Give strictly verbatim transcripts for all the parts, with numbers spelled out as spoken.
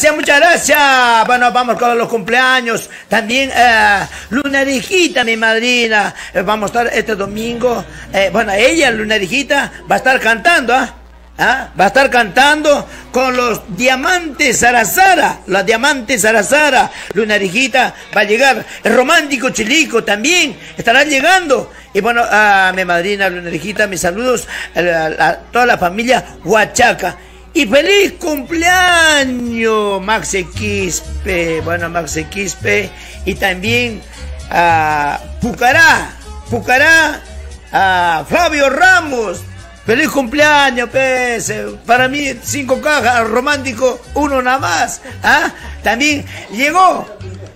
gracias, muchas gracias. Bueno, vamos con los cumpleaños. También eh, Lunarijita, mi madrina, eh, vamos a estar este domingo. Eh, bueno, ella, Lunarijita, va a estar cantando, ¿ah? ¿eh? ¿Ah? Va a estar cantando con los Diamantes Sarazara, los Diamantes Sarazara. Lunarijita va a llegar. El Romántico Chilico también estará llegando. Y bueno, a mi madrina Lunarijita, mis saludos a, a, a toda la familia Huachaca. Y feliz cumpleaños, Maxe Quispe. Bueno, Maxe Quispe. Y también a Pucará, Pucará, a Flavio Ramos. Feliz cumpleaños, pues. Para mí, cinco cajas, Romántico, uno nada más. ¿Ah? También llegó.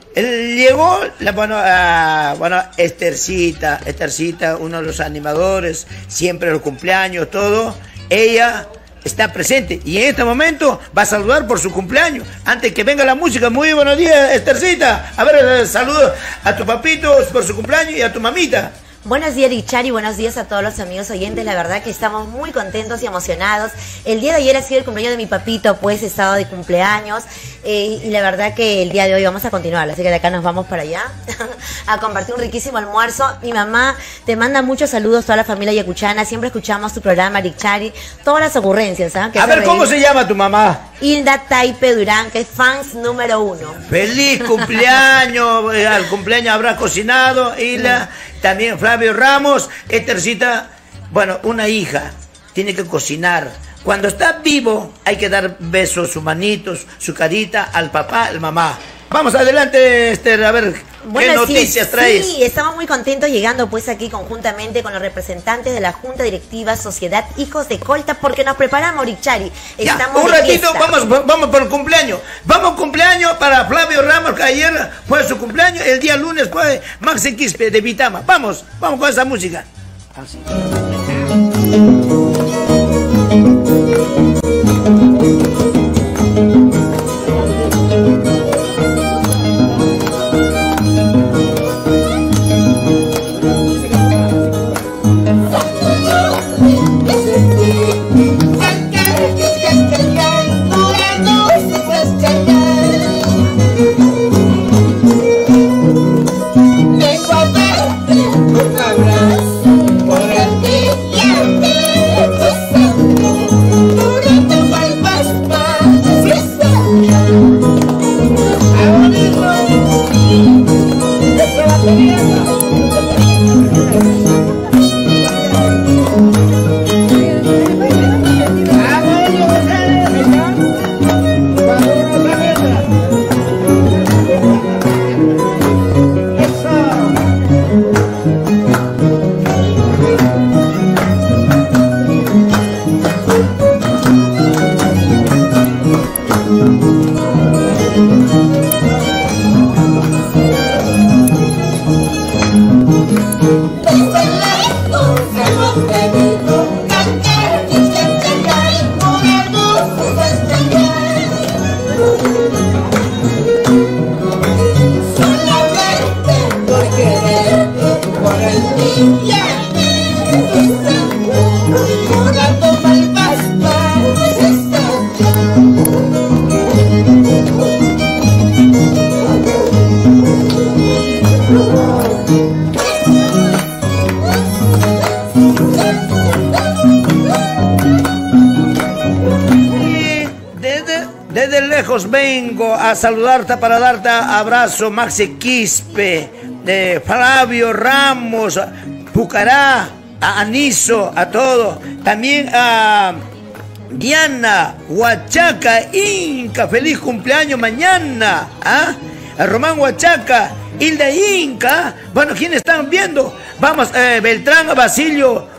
Llegó, la, bueno, uh, bueno, Estercita, Estercita, uno de los animadores, siempre los cumpleaños, todo. Ella está presente y en este momento va a saludar por su cumpleaños. Antes que venga la música, muy buenos días, Estercita. A ver, saludos a tus papitos por su cumpleaños y a tu mamita. Buenos días, Richari, buenos días a todos los amigos oyentes. La verdad que estamos muy contentos y emocionados. El día de ayer ha sido el cumpleaños de mi papito, pues estado de cumpleaños. Eh, y la verdad que el día de hoy vamos a continuar, así que de acá nos vamos para allá a compartir un riquísimo almuerzo. Mi mamá te manda muchos saludos, toda la familia yacuchana. Siempre escuchamos tu programa, Richari, todas las ocurrencias. ¿eh? A ver, ¿cómo se llama tu mamá? Hilda Taipe Durán, que es fans número uno. ¡Feliz cumpleaños! Al cumpleaños habrá cocinado, Hilda. Sí. También Flavio Ramos, Estercita. Bueno, una hija tiene que cocinar. Cuando está vivo hay que dar besos, sus manitos, su carita al papá, al mamá. Vamos adelante, Esther, a ver, bueno, ¿qué noticias sí, traes? Sí, estamos muy contentos llegando pues aquí conjuntamente con los representantes de la Junta Directiva Sociedad Hijos de Colta, porque nos preparamos, Richari. Estamos un ratito, vamos, vamos por el cumpleaños. Vamos cumpleaños para Flavio Ramos, que ayer fue su cumpleaños, el día lunes fue Maxi Quispe de Vitama. Vamos, vamos con esa música. Así. Vengo a saludarte para darte abrazo, Maxi Quispe, de Flavio Ramos, Pucará, a Aniso, a todo. También a Diana, Huachaca, Inca, feliz cumpleaños mañana. ¿Ah? A Román Huachaca, Hilda Inca. Bueno, ¿quiénes están viendo? Vamos, eh, Beltrán, Basilio,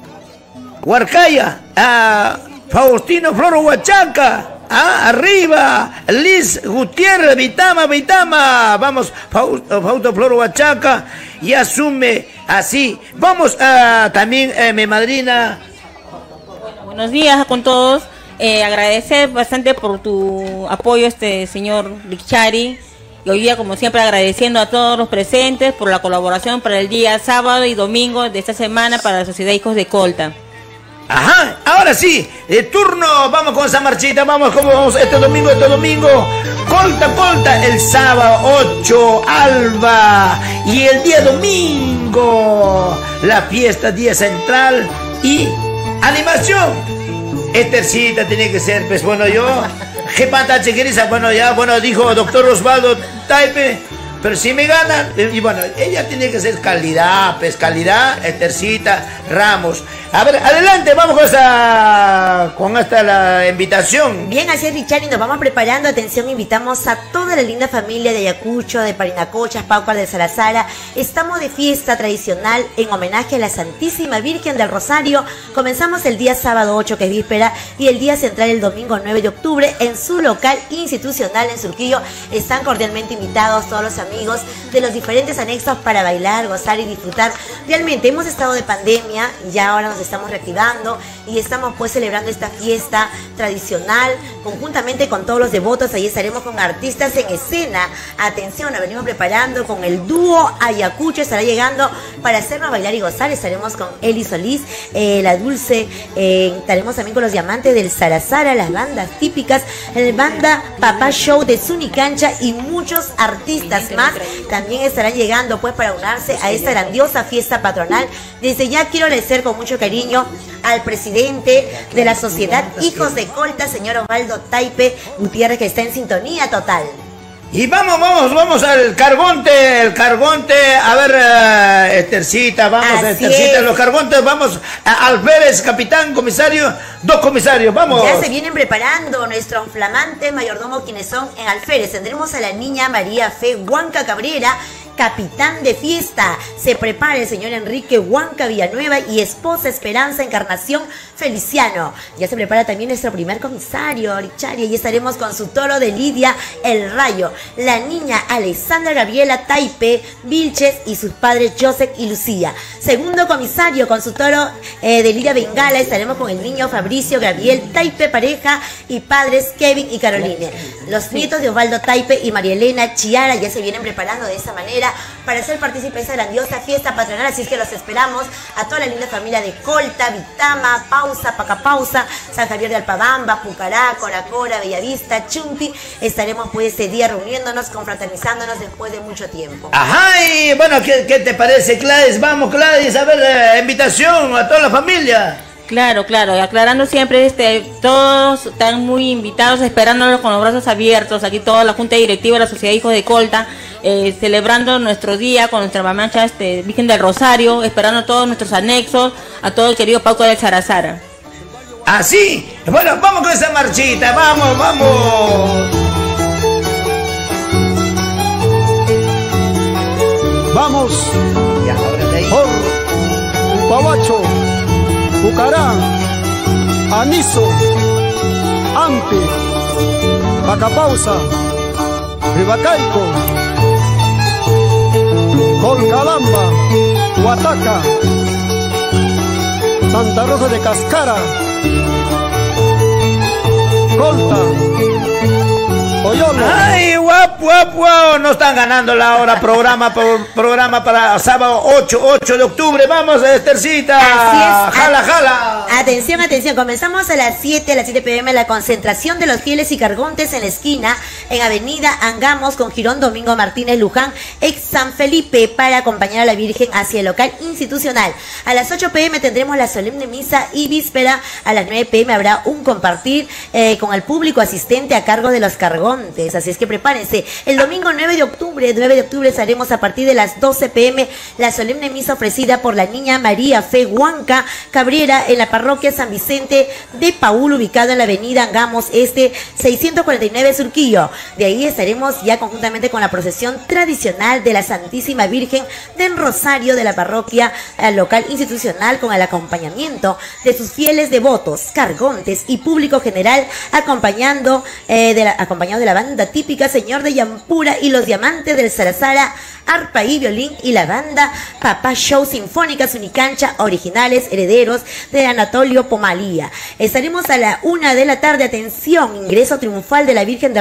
Huarcaya, a Faustino Floro Huachaca. Ah, arriba, Liz Gutiérrez, Vitama, Vitama. Vamos, Fausto, Fausto Floro Huachaca. Y asume así. Vamos a también, eh, mi madrina. Bueno, buenos días con todos. Eh, agradecer bastante por tu apoyo, este señor Richari. Y hoy día, como siempre, agradeciendo a todos los presentes por la colaboración para el día sábado y domingo de esta semana para la Sociedad Hijos de Colta. Ajá, ahora sí, de turno, vamos con esa marchita, vamos, como vamos este domingo, este domingo, Colta, Colta, el sábado ocho, Alba. Y el día domingo, la fiesta, día central y animación. Estercita tiene que ser, pues bueno, yo, ¿qué panta chiqueriza? Bueno, ya, bueno, dijo doctor Osvaldo Taipe, pero si me ganan, y bueno, ella tiene que ser calidad, pues calidad, Estercita Ramos. A ver, adelante, vamos con esta, con esta la invitación. Bien, así es, Richard, y nos vamos preparando. Atención, invitamos a toda la linda familia de Ayacucho, de Parinacochas, Paucar de Sarazara. Estamos de fiesta tradicional en homenaje a la Santísima Virgen del Rosario. Comenzamos el día sábado ocho, que es víspera, y el día central el domingo nueve de octubre en su local institucional en Surquillo. Están cordialmente invitados todos los amigos de los diferentes anexos para bailar, gozar y disfrutar. Realmente hemos estado de pandemia, ya ahora nos estamos reactivando y estamos pues celebrando esta fiesta tradicional conjuntamente con todos los devotos. Ahí estaremos con artistas en escena. Atención, nos venimos preparando con el dúo Ayacucho, estará llegando para hacernos bailar y gozar. Estaremos con Eli Solís, eh, La Dulce, eh, estaremos también con los Diamantes del Sarazara, las bandas típicas, el banda Papá Show de Sunicancha y muchos artistas más también estarán llegando pues para unirse a esta grandiosa fiesta patronal. Desde ya quiero agradecer con mucho cariño al presidente de la Sociedad Hijos de Colta, señor Osvaldo Taipe Gutiérrez, que está en sintonía total. Y vamos, vamos, vamos al Cargonte, el Cargonte, a ver, uh, Estercita, vamos, Así Estercita, es. los Cargontes, vamos, a Alférez, capitán, comisario, dos comisarios, vamos. Ya se vienen preparando nuestros flamantes mayordomos quienes son en Alférez. Tendremos a la niña María Fe Huanca Cabrera, capitán de fiesta. Se prepara el señor Enrique Huanca Villanueva y esposa Esperanza Encarnación Feliciano. Ya se prepara también nuestro primer comisario, Richard, y ahí estaremos con su toro de Lidia El Rayo, la niña Alexandra Gabriela Taipe Vilches y sus padres Joseph y Lucía. Segundo comisario con su toro eh, de Lidia Bengala, estaremos con el niño Fabricio Gabriel Taipe pareja y padres Kevin y Caroline. Los nietos de Osvaldo Taipe y María Elena Chiara ya se vienen preparando de esa manera para ser partícipes de esa grandiosa fiesta patronal, así es que los esperamos a toda la linda familia de Colta, Vitama, Pausa, Pacapausa, San Javier de Alpabamba, Pucará, Coracora, Bellavista, Chumpi. Estaremos pues ese día reuniéndonos, confraternizándonos después de mucho tiempo. Ajá, y bueno, ¿qué, qué te parece, Gladys? Vamos, Gladys, a ver, eh, invitación a toda la familia. Claro, claro, aclarando siempre, este, todos están muy invitados, esperándonos con los brazos abiertos, aquí toda la Junta Directiva de la Sociedad Hijos de Colta, eh, celebrando nuestro día con nuestra mamancha, este, Virgen del Rosario, esperando a todos nuestros anexos, a todo el querido Pauco del Sarazara. Así, bueno, vamos con esa marchita, vamos, vamos. Vamos, Ya, ábrele ahí. por Pabacho, Pucará, Aniso, Ampi, Pacapausa, Ribacaico, Colcalamba, Huataca, Santa Rosa de Cascara, Colta, Oyolo. Ay, guapo, guapo, guapo, no están ganando la hora, programa por programa para sábado ocho, ocho de octubre, vamos, Estercita. Así es. Jala, jala. Atención, atención, comenzamos a las siete, a las siete pm la concentración de los fieles y cargontes en la esquina, en Avenida Angamos con Girón Domingo Martínez Luján, ex San Felipe, para acompañar a la Virgen hacia el local institucional. A las ocho pm tendremos la solemne misa y víspera. A las nueve pm habrá un compartir eh, con el público asistente a cargo de los cargontes. Así es que prepárense. El domingo nueve de octubre, nueve de octubre estaremos a partir de las doce pm la solemne misa ofrecida por la niña María Fe Huanca Cabrera en la parroquia San Vicente de Paúl, ubicado en la avenida Angamos Este seiscientos cuarenta y nueve Surquillo. De ahí estaremos ya conjuntamente con la procesión tradicional de la Santísima Virgen del Rosario de la parroquia eh, local institucional, con el acompañamiento de sus fieles devotos, cargontes y público general, acompañando eh, de la, acompañado de la banda típica Señor de Yampura y los Diamantes del Sarazara, arpa y violín, y la banda Papá Show Sinfónica Sunicancha, originales herederos de Anatolio Pomalía. Estaremos a la una de la tarde. Atención, ingreso triunfal de la Virgen del Rosario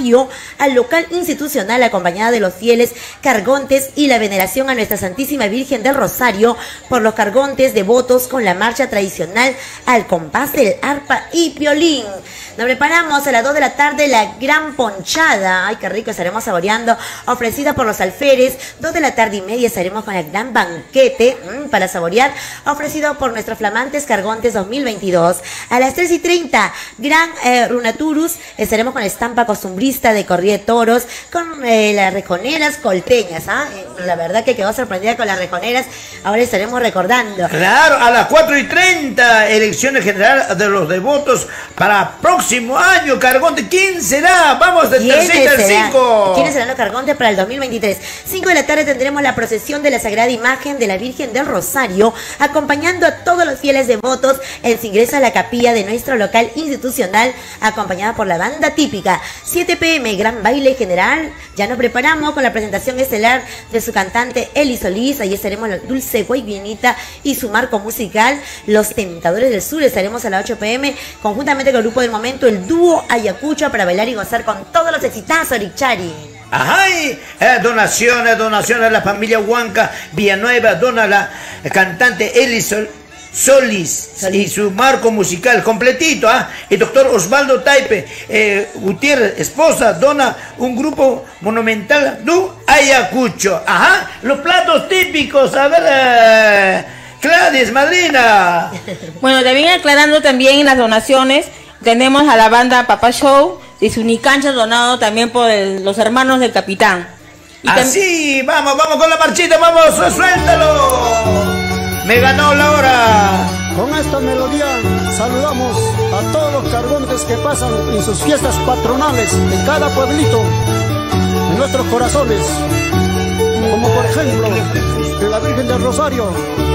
Rosario al local institucional acompañada de los fieles cargontes y la veneración a Nuestra Santísima Virgen del Rosario por los cargontes devotos con la marcha tradicional al compás del arpa y violín. Nos preparamos a las dos de la tarde la gran ponchada, ay qué rico, estaremos saboreando, ofrecida por los alferes. Dos de la tarde y media estaremos con el gran banquete mmm, para saborear, ofrecido por nuestros flamantes cargontes dos mil veintidós. A las tres y treinta, gran eh, runaturus, estaremos con la estampa costumbrista de corrida de toros, con eh, las rejoneras colteñas. ¿ah? Eh, la verdad que quedó sorprendida con las rejoneras, ahora estaremos recordando. Claro, a las cuatro y treinta, elecciones generales de los devotos para próximo año, Cargonte. ¿Quién será? Vamos del tercero al cinco. ¿Quiénes serán los cargontes para el dos mil veintitrés? cinco de la tarde tendremos la procesión de la Sagrada Imagen de la Virgen del Rosario, acompañando a todos los fieles devotos en su ingreso a la capilla de nuestro local institucional, acompañada por la banda típica. siete pe eme, gran baile general. Ya nos preparamos con la presentación estelar de su cantante Eli Solís. Ahí estaremos la Dulce Guaybienita y su marco musical, Los Tentadores del Sur. Estaremos a las ocho pe eme, conjuntamente con el grupo del momento, el dúo Ayacucho, para bailar y gozar con todos los exitazos, Richari. Ajá, y, eh, donaciones, donaciones a la familia Huanca Villanueva, dona la cantante Eli Sol, Solís, Solís y su marco musical completito. ¿ah? El doctor Osvaldo Taipe eh, Gutiérrez, esposa, dona un grupo monumental du Ayacucho. Ajá, los platos típicos, a ver, eh, Gladys, madrina. Bueno, también aclarando también las donaciones, tenemos a la banda Papá Show y su Nicancha donado también por el, los hermanos del capitán. Y así, vamos, vamos con la marchita, vamos, suéltalo. Me ganó la hora. Con esta melodía saludamos a todos los cargontes que pasan en sus fiestas patronales de cada pueblito, en nuestros corazones, como por ejemplo de la Virgen del Rosario,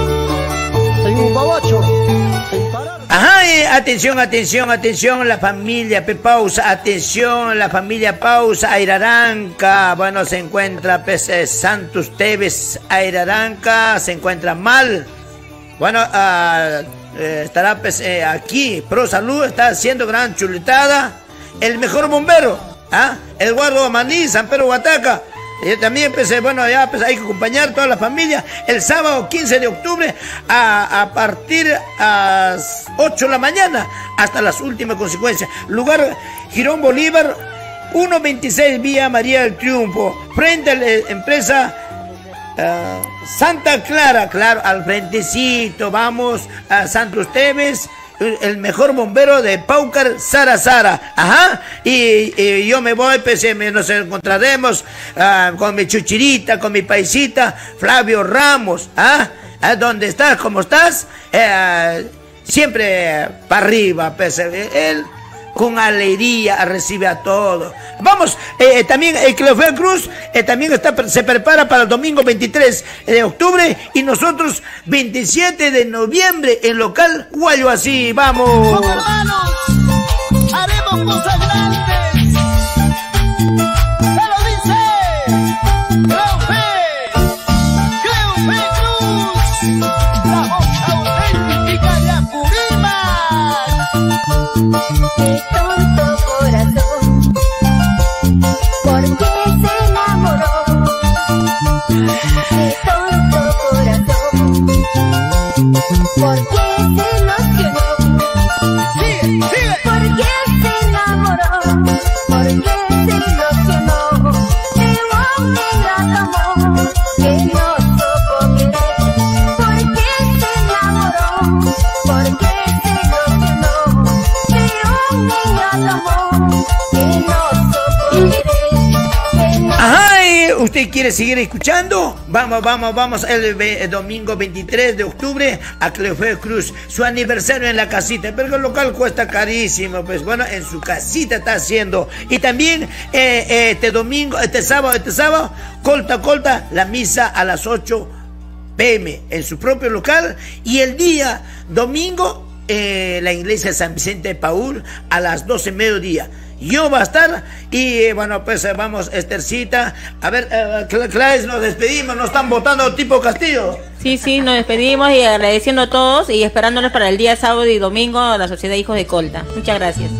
en Ubabacho, en Pará. Ajá, eh, atención, atención, atención, la familia Pe Pausa, atención, la familia Pausa, Airaranca, bueno, se encuentra pues, eh, Santos Teves, Airaranca, se encuentra mal, bueno, uh, eh, estará pues, eh, aquí, Pro Salud, está haciendo gran chuletada, el mejor bombero, ¿ah? Eduardo Amaní, San Pedro Huataca. Yo también pensé, bueno, ya pues, hay que acompañar toda la familia el sábado quince de octubre a, a partir a las ocho de la mañana hasta las últimas consecuencias. Lugar Girón Bolívar, ciento veintiséis Vía María del Triunfo, frente a la empresa uh, Santa Clara, claro, al frentecito, vamos a Santos Teves, el mejor bombero de Paucar, Sara Sara. Ajá. Y, y yo me voy, pues nos encontraremos uh, con mi chuchirita, con mi paisita, Flavio Ramos. ¿Ah? ¿Ah? ¿Dónde estás? ¿Cómo estás? Eh, siempre para arriba, pues él con alegría recibe a todos. Vamos, eh, también el Cleofeo Cruz eh, también está, se prepara para el domingo veintitrés de octubre y nosotros veintisiete de noviembre en local Guayuasí. Vamos. Como hermanos, haremos cosas grandes. Se lo dice Cleofeo, Cleofeo Cruz, la voz auténtica de Apurímac. Qué tonto corazón, ¿por qué se enamoró? Qué tonto corazón, ¿por qué se ilusionó? Sigue, sigue. ¿Por qué se enamoró? ¿Por qué se ilusionó? De un ingrato amor que no supo querer. ¿Por qué se enamoró? ¿Por qué se ilusionó? De un ingrato amor que no supo querer. Que no. Ajá, ¿y ¿usted quiere seguir escuchando? Vamos, vamos, vamos el, el domingo veintitrés de octubre a Cleofeo Cruz, su aniversario en la casita, pero el local cuesta carísimo, pues bueno, en su casita está haciendo. Y también eh, eh, este domingo, este sábado, este sábado, colta, colta, la misa a las ocho pe eme en su propio local, y el día domingo eh, la iglesia de San Vicente de Paúl a las doce mediodía. Yo va a estar y eh, bueno, pues eh, vamos, Estercita. A ver, eh, Claes, nos despedimos, nos están votando tipo Castillo. Sí, sí, nos despedimos y agradeciendo a todos y esperándonos para el día sábado y domingo a la Sociedad Hijos de Colta. Muchas gracias.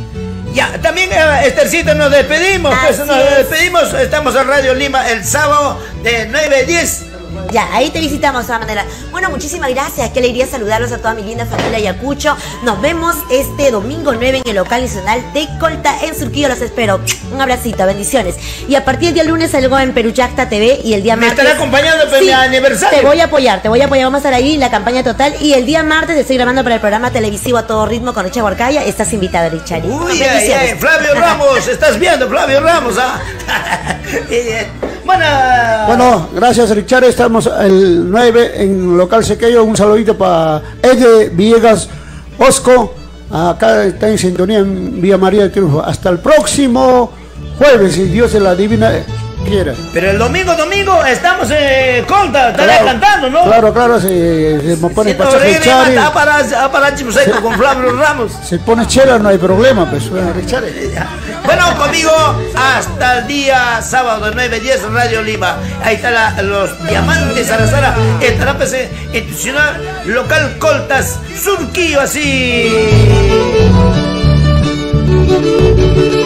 Ya, también eh, Estercita, nos despedimos, pues Así nos es. despedimos, estamos en Radio Lima el sábado de nueve a diez. Ya, ahí te visitamos de todas maneras. Bueno, muchísimas gracias. Qué alegría saludarlos a toda mi linda familia Ayacucho. Nos vemos este domingo nueve en el local nacional de Colta en Surquillo. Los espero. Un abracito, bendiciones. Y a partir del día lunes salgo en Peruchacta T V y el día Me martes... estará acompañando para Sí, mi aniversario. Te voy a apoyar, te voy a apoyar. Vamos a estar ahí, la campaña total. Y el día martes estoy grabando para el programa televisivo A Todo Ritmo con Richard Huarcaya. Estás invitado, Richard. Uy, ay, ay, Flavio Ramos, estás viendo, Flavio Ramos, ¿ah? Eh, bueno, Bueno, gracias Richard, estamos el nueve en local Sequeyo, un saludito para Ede Villegas Osco, acá está en sintonía en Vía María de Triunfo, hasta el próximo jueves, si Dios de la Divina quiera. pero el domingo, domingo, estamos en Colta, estará Claro, cantando, ¿no? Claro, claro, se, se me pone Siendo pasaje reggae, Chari, mata, para, para Chimuseco con Flavio Ramos. se pone chela, no hay problema, pues, bueno, Richard. Bueno, conmigo hasta el día sábado de nueve a diez Radio Lima. Ahí están la- los diamantes Arazara. Estará pues, eh, institucional local Coltas Surquillo así.